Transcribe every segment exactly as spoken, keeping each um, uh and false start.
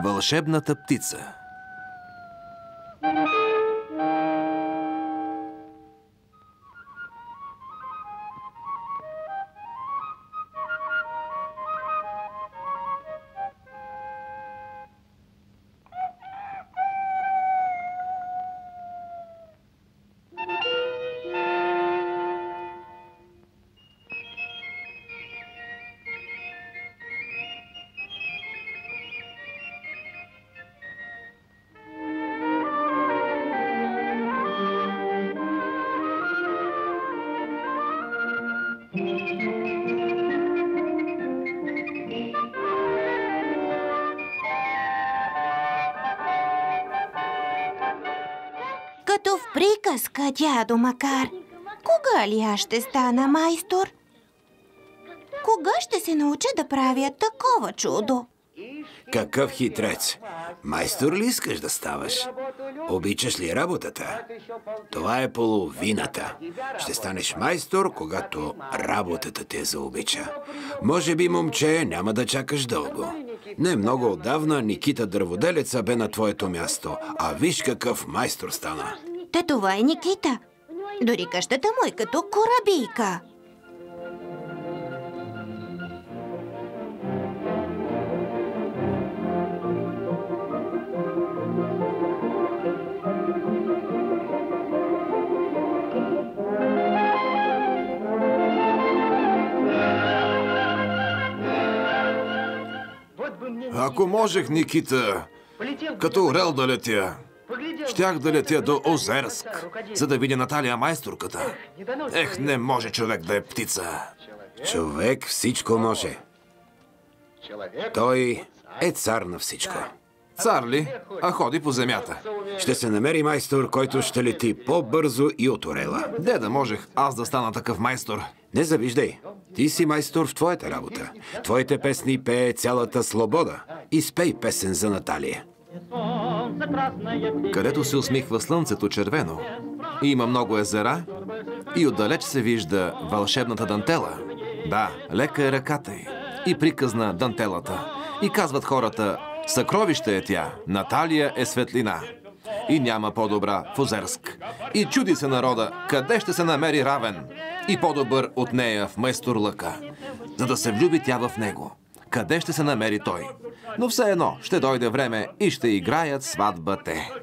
Вълшебната птица. Като в приказка, дядо Макар. Кога ли аз ще стана майстор? Кога ще се науча да правя такова чудо? Какъв хитрец! Майстор ли искаш да ставаш? Обичаш ли работата? Това е половината. Ще станеш майстор, когато работата те заобича. Може би, момче, няма да чакаш дълго. Не много отдавна Никита Дърводелеца бе на твоето място, а виж какъв майстор стана. Та това е Никита. Дори къщата му е като корабийка. Ако можех, Никита, като орел да летя, щях да летя до Озерск, за да видя Наталия майсторката. Ех, не може човек да е птица. Човек всичко може. Той е цар на всичко. Цар ли? А ходи по земята. Ще се намери майстор, който ще лети по-бързо и от орела. Де да можех аз да стана такъв майстор? Не завиждай. Ти си майстор в твоята работа. Твоите песни пее цялата слобода. Изпей песен за Наталия. Където се усмихва слънцето червено, има много езера и отдалеч се вижда вълшебната дантела. Да, лека е ръката й и приказна дантелата. И казват хората: съкровище е тя, Наталия е светлина. И няма по-добра в Озерск. И чуди се народа, къде ще се намери равен и по-добър от нея в майстор Лъка, за да се влюби тя в него. Къде ще се намери той? Но все едно ще дойде време и ще играят сватба те.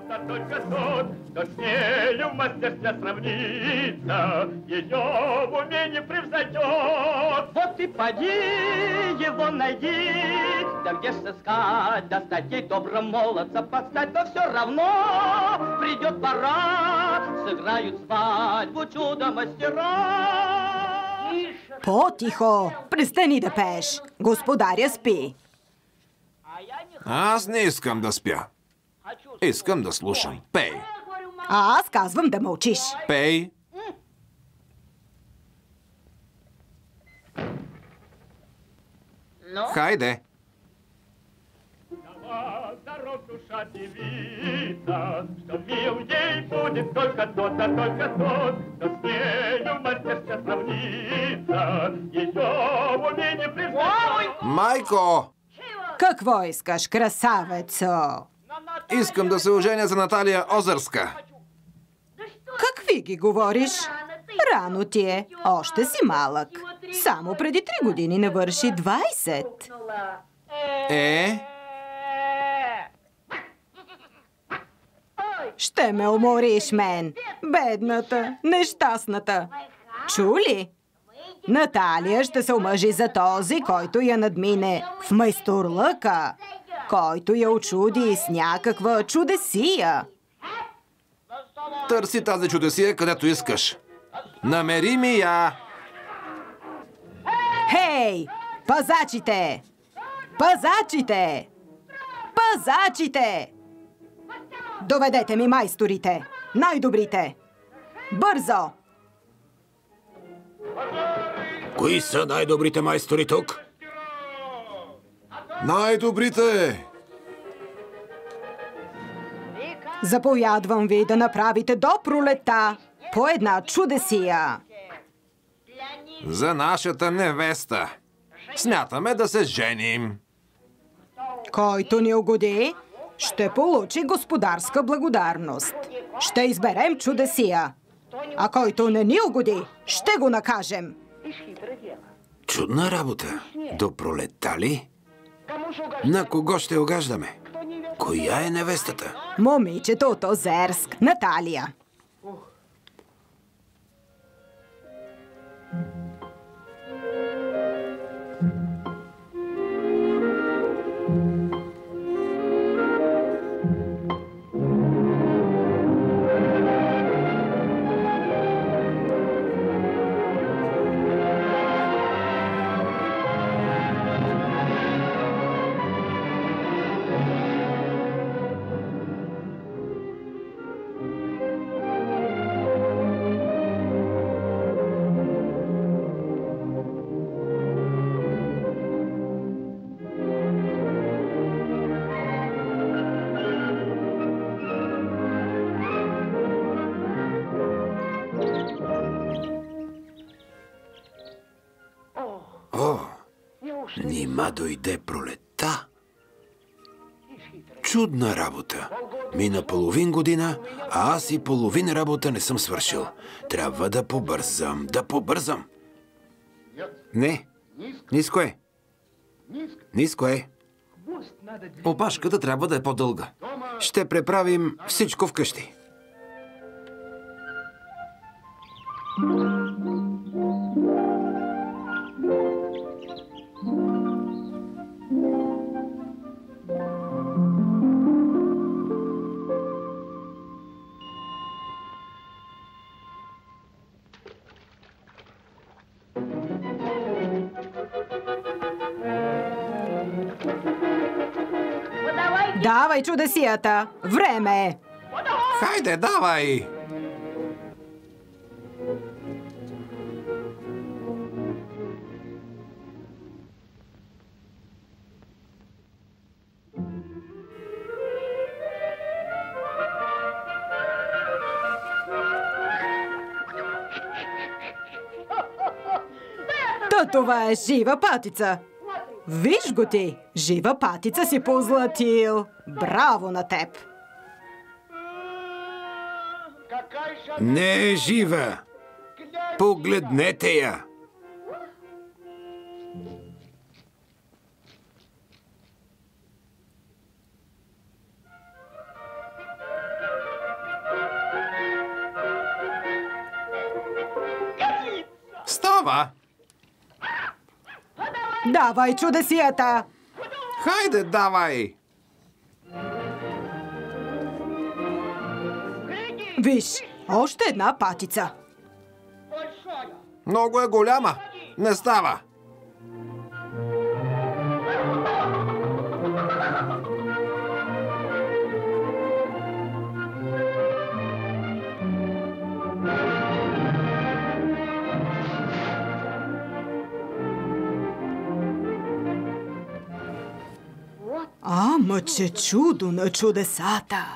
Вот и поди его найди, да где ж сыскать, достать ей добрым молодца подстать, но все равно придет пора, сыграют свадьбу чудо-мастера. По-тихо! Престани да пееш! Господаря спи! Аз не искам да спя. Искам да слушам. Пей! А аз казвам да мълчиш. Пей! Хайде! Душа девица, что мил ей будет только тот, а только тот, кто с нею мастерски сравнится, ее в уме не признать. Майко! Какво искаш, красавецо? Искам да се оженя за Наталия Озерска. Какви ги говориш? Рано ти е. Още си малък. Само преди три години навърши двайсет. Е? Ще ме умориш мен, бедната, нещастната. Чули? Наталия ще се омъжи за този, който я надмине в майстор Лъка, който я очуди с някаква чудесия. Търси тази чудесия където искаш. Намери ми я! Хей! Пазачите! Пазачите! Пазачите! Доведете ми майсторите! Най-добрите! Бързо! Кои са най-добрите майстори тук? Най-добрите! Заповядвам ви да направите до пролета по една чудесия. За нашата невеста. Смятаме да се женим. Който ни угоди, ще получи господарска благодарност. Ще изберем чудесия. А който не ни угоди, ще го накажем. Чудна работа. До пролетта ли? На кого ще огаждаме? Коя е невестата? Момичето от Озерск, Наталия. Нима дойде пролетта? Чудна работа. Мина половин година, а аз и половин работа не съм свършил. Трябва да побързам, да побързам. Не, ниско е. Ниско е. Опашката трябва да е по-дълга. Ще преправим всичко вкъщи. Давай чудесията! Време е! Хайде, давай! Та това е жива патица! Виж го ти! Жива патица си позлатил! Браво на теб! Не е жива! Погледнете я! Става! Давай чудесията! Хайде, давай! Виж, още една патица. Много е голяма. Не става. Ама, че чудо на чудесата!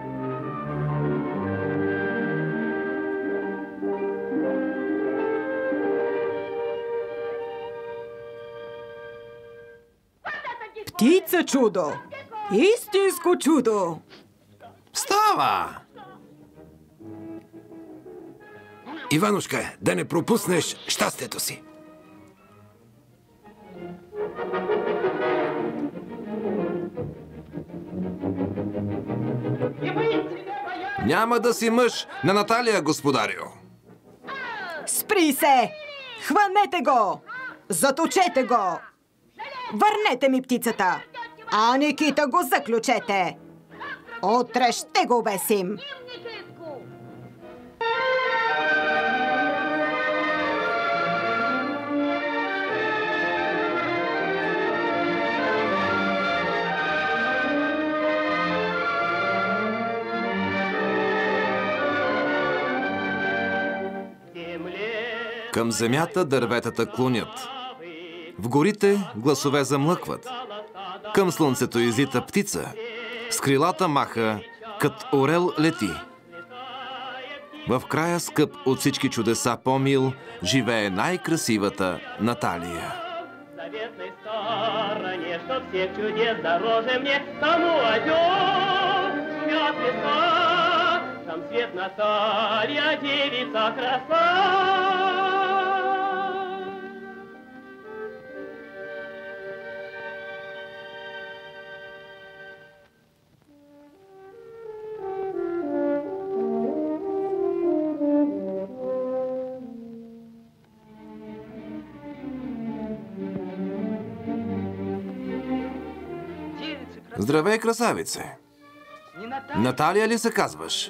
Птица чудо! Истинско чудо! Става! Иванушка, да не пропуснеш щастието си. Няма да си мъж на Наталия, господарю. Спри се! Хванете го! Заточете го! Върнете ми птицата! А Никита го заключете! Утре ще го обесим! Към земята дърветата клонят. В горите гласове замлъкват. Към слънцето излита птица. С крилата маха, кът орел лети. В края скъп от всички чудеса по-мил живее най-красивата Наталия. что всех чудес дороже мне, тому озер спят леса, там свет Наталья, девица краса. Здравей, красавице! Наталия ли се казваш?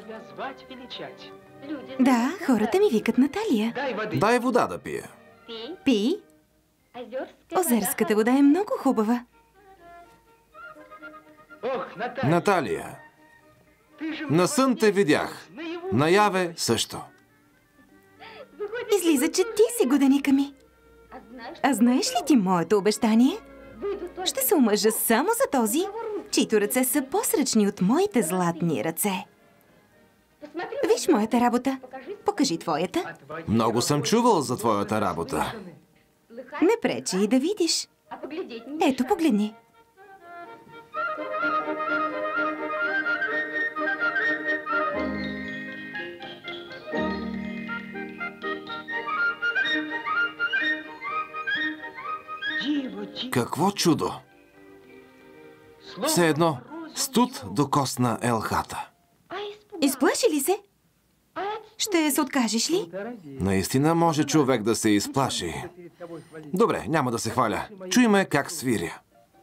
Да, хората ми викат Наталия. Дай вода да пия. Пи. Озерската вода е много хубава. Наталия, на сън те видях. Наяве също. Излиза, че ти си годеника ми. А знаеш ли ти моето обещание? Ще се омъжа само за този, чието ръце са по-сръчни от моите златни ръце. Виж моята работа. Покажи твоята. Много съм чувал за твоята работа. Не пречи и да видиш. Ето, погледни. Какво чудо! Все едно, студ докосна елхата. Изплаши ли се? Ще се откажеш ли? Наистина може човек да се изплаши. Добре, няма да се хваля. Чуй ме как свиря.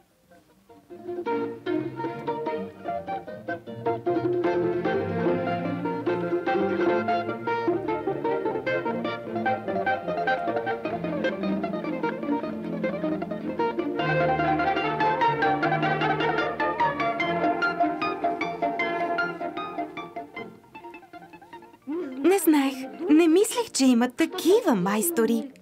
Не знаех. Не мислех, че има такива майстори.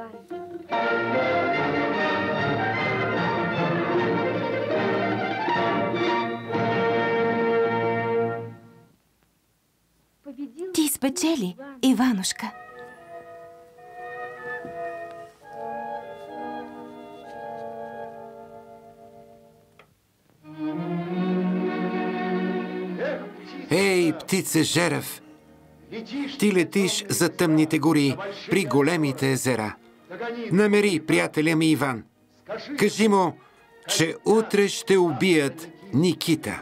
Ти спечели, Иванушка. Ей, птице Жерев! Ти летиш за тъмните гори, при големите езера. Намери приятеля ми Иван. Кажи му, че утре ще убият Никита.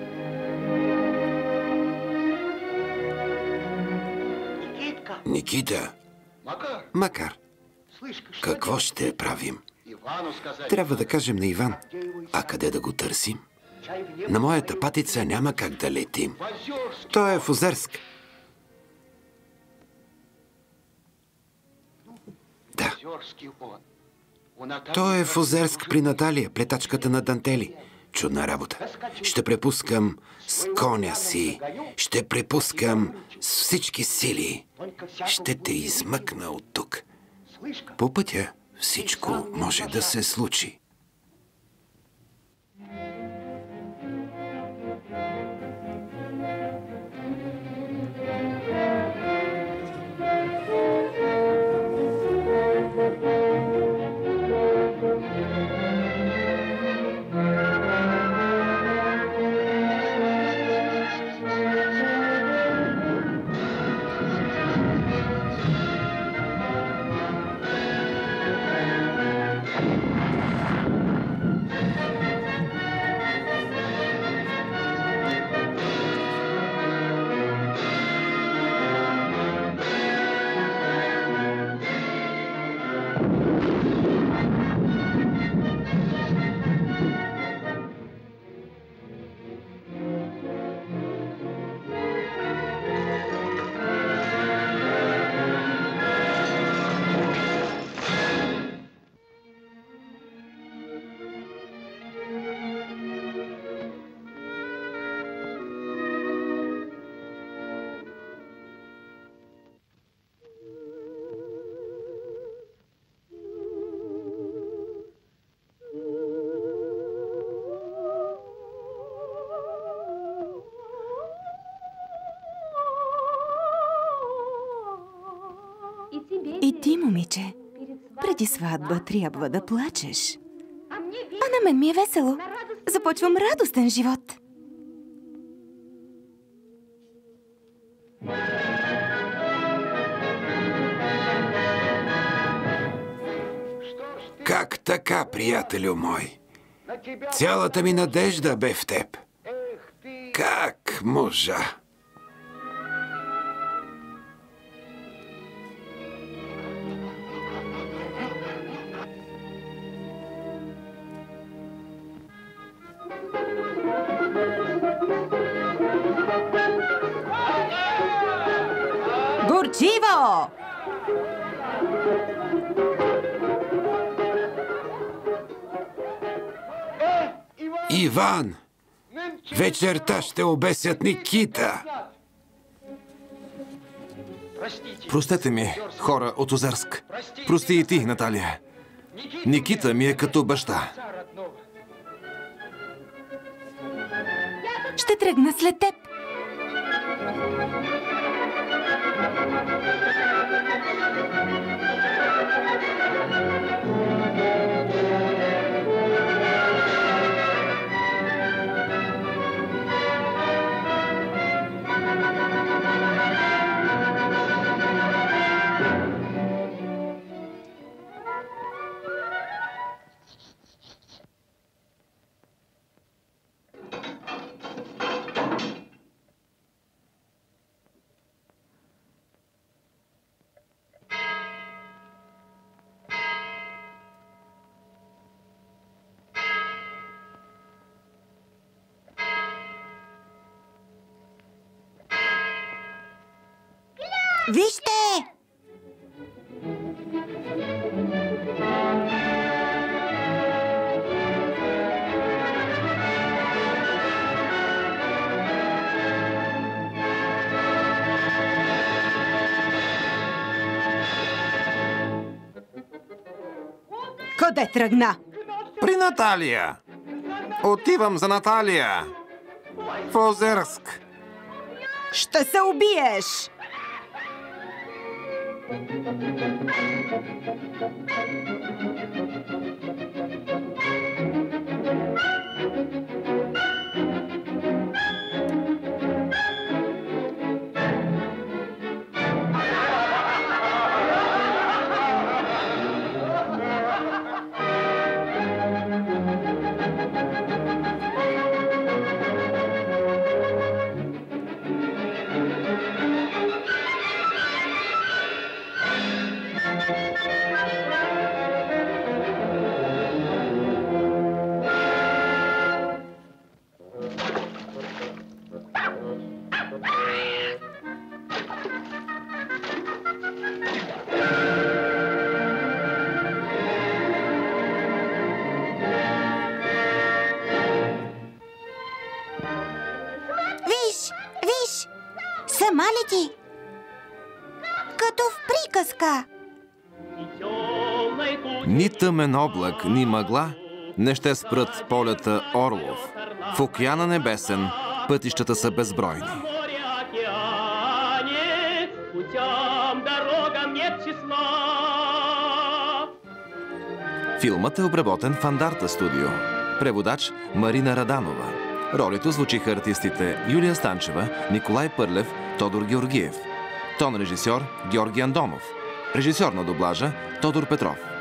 Никита? Макар. Какво ще правим? Трябва да кажем на Иван. А къде да го търсим? На моята патица няма как да летим. Той е в Озерск. Да. Той е в Озерск при Наталия, плетачката на дантели. Чудна работа. Ще препускам с коня си. Ще препускам с всички сили. Ще те измъкна от тук. По пътя всичко може да се случи. И ти, момиче, преди сватба трябва да плачеш. А на мен ми е весело. Започвам радостен живот. Как така, приятелю мой? Цялата ми надежда бе в теб. Как можа? Горчиво! Иван! Вечерта ще обесят Никита! Простете ми, хора от Озерск. Прости и ти, Наталия. Никита ми е като баща. Ще тръгна след теб. Вижте! Къде тръгна? При Наталия. Отивам за Наталия. В Озерск. Ще се убиеш! Сама ли ти? Като в приказка. Ни тъмен облак, ни мъгла не ще спрат полета Орлов. В океана небесен пътищата са безбройни. Филмът е обработен в Андарта студио. Преводач Марина Раданова. Ролито звучиха артистите Юлия Станчева, Николай Пърлев, Тодор Георгиев. Тон режисьор Георги Андонов. Режисьор на дублажа Тодор Петров.